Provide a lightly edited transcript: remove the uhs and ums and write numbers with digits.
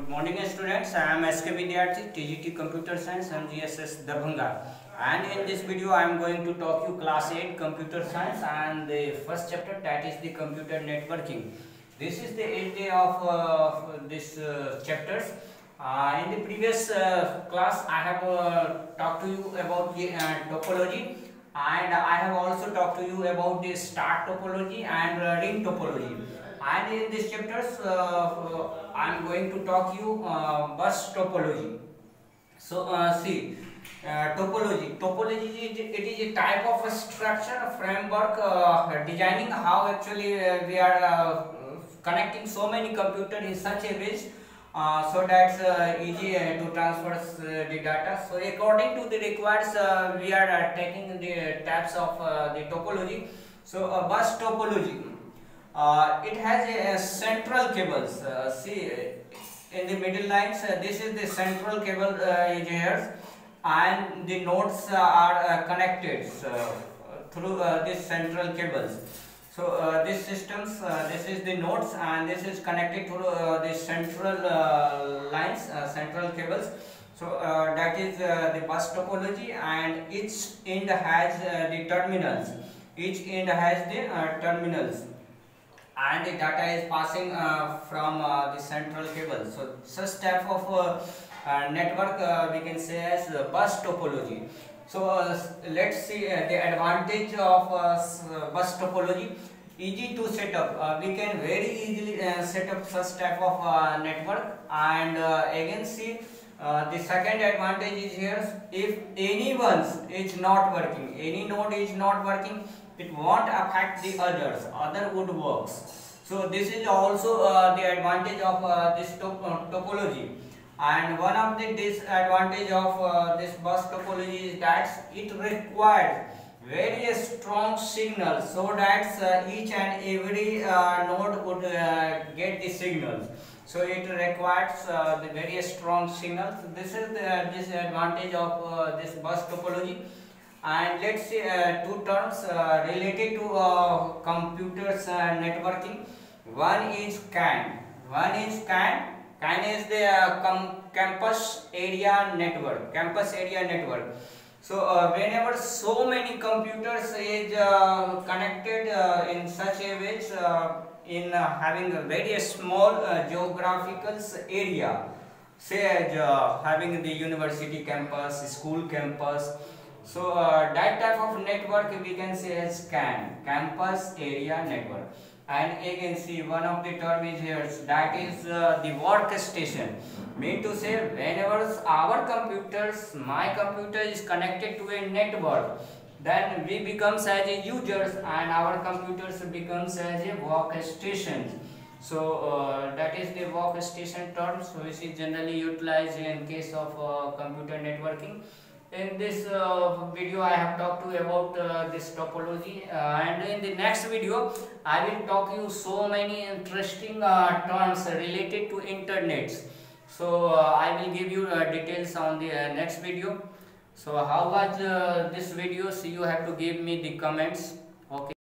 morning students, I am SK Vidyarthi, TGT Computer Science, MGSS Darbhanga, and in this video I am going to talk you class 8 Computer Science and the first chapter, that is the computer networking. This is the 8th day of this chapters. In the previous class I have talked to you about the topology, and I have also talked to you about the start topology and ring topology. And in these chapters I am going to talk you bus topology. So see, topology it is a type of a structure, a framework designing how actually we are connecting so many computers in such a way so that's easy to transfer the data. So according to the requires we are taking the types of the topology. So bus topology, it has a central cables. See, in the middle lines, this is the central cable is here, and the nodes are connected through these central cables. So these systems, this is the nodes, and this is connected to the central lines, central cables. So that is the bus topology, and each end has the terminals. Each end has the terminals, and the data is passing from the central cable. So such type of network we can say as bus topology. So let's see the advantage of bus topology. Easy to set up. We can very easily set up such type of network, and again see the second advantage is here. If anyone's is not working, any node is not working, it won't affect the others. Other would works. So this is also the advantage of this topology. And one of the disadvantage of this bus topology is that it requires very strong signal, so that each and every node would get the signals. So it requires the very strong signal. So this is the disadvantage of this bus topology. And let's see two terms related to computers networking. One is CAN. One is CAN. CAN is the campus area network. Campus area network. So whenever so many computers is connected in such a way, in having a very small geographical area, say as having the university campus, school campus. So that type of network we can say as CAN, campus area network. And again see, one of the term is here, that is the workstation. Mean to say, whenever our computers, my computer is connected to a network, then we becomes as a users and our computers becomes as a workstation. So that is the workstation term, so which is generally utilized in case of computer networking. In this video I have talked to you about this topology, and in the next video I will talk you so many interesting terms related to internets. So I will give you details on the next video. So how was this video? So you have to give me the comments. Okay.